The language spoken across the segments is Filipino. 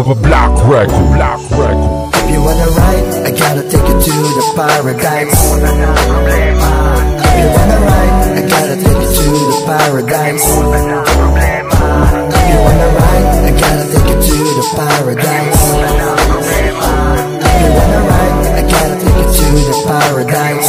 mga Black Record, Black Record. If you wanna ride, I gotta take you to the paradise. If you wanna ride, I gotta take you to the paradise. If you wanna ride, I gotta take you to the paradise. If you wanna ride, I gotta take you to the paradise.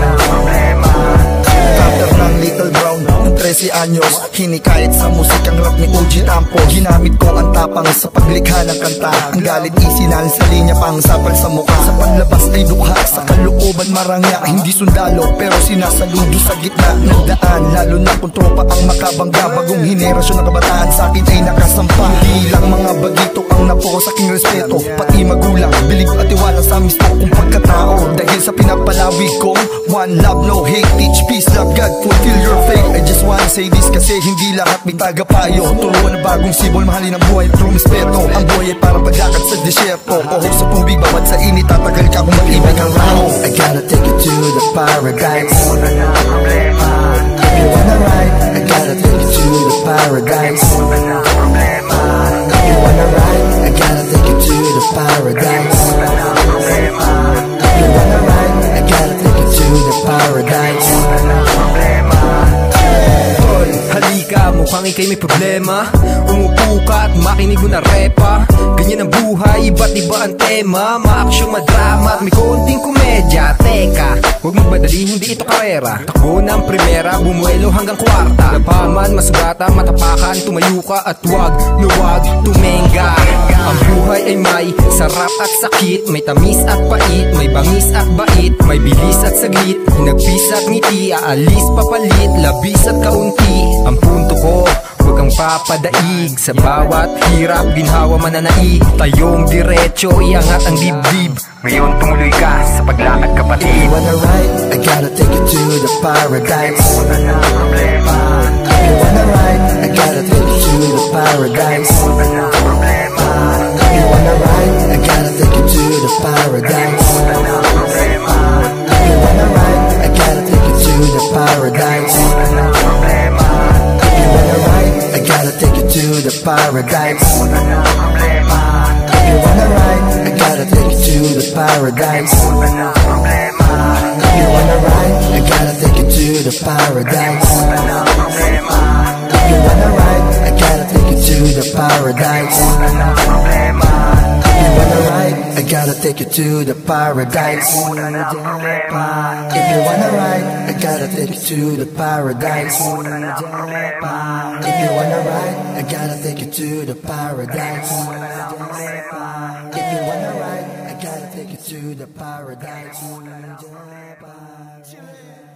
Kapag ng Little Brown, 13 anyos, hinikayat sa musikang rap ni OG Tampo. Ginamit ko ang tapang sa paglikha ng kanta. Ang galit isinalin sa linya pang sapal sa mukha. Sa panlabas ay dukha, sa kalooban marangya. Hindi sundalo pero sinasaludo sa gitna ng daan. Lalo na kung tropa ang makabangga. Bagong henerasyon ng kabataan sa akin ay nakasampa. Hindi lang mga bagito ang napo sa aking respeto, pati magulang, bilib at tiwala sa mismo kong pagkatao. Dahil sa pinapalawig kong one love, no hate, teach peace, love God, fulfill your faith. I just wanna say this kasi hindi lahat may tagapayo. Turuan na bagong sibol, mahalin ang buhay, true respeto. Ang buhay ay parang paglakad sa disyerto. O sa tubig, bawat sa init, tatagal ka kung mag-ibig ang rao. I gotta take you to the paradise. If you wanna ride, I gotta take you to the paradise. If you wanna ride, I gotta take you to the paradise. If you wanna ride, I gotta take you to the paradise. Halika, mukhang ika'y may problema. Umupo ka at makinig mo na repa. Ganyan ang buhay, iba't iba ang tema. Maaksyong, madrama at may konting komedya. Teka, huwag magmadali, hindi ito karera. Takbo ng primera, bumuelo hanggang kwarta. Lapaman, masugata, matapakan, tumayo ka at huwag tumenga. Ang buhay ay may sarap at sakit, may tamis at pait, may bangis at bait, may bilis at saglit, hinagpis at ngiti, aalis papalit, labis at kaunti. Ang punto ko, huwag kang papadaig. Sa bawat hirap, ginhawa mananaig. Tayong diretso, iangat ang dibdib. Ngayon tumuloy ka sa paglakad kapatid. If you wanna ride, I gotta take you to the paradise. If you wanna ride, I gotta take you to the paradise. If you wanna ride, I gotta take you to the paradise. If you wanna ride, I gotta take you to the paradise. If you wanna ride, I gotta take you to the paradise. If you wanna ride, I gotta take you to the paradise. If you wanna ride, I gotta take you to the paradise. If you wanna ride, I gotta take you to the paradise. If you wanna ride, I gotta take you to the paradise. If you wanna ride, I gotta take you to the paradise. If you wanna ride, I gotta take you to the paradise. If you wanna ride, I gotta take you to the paradise.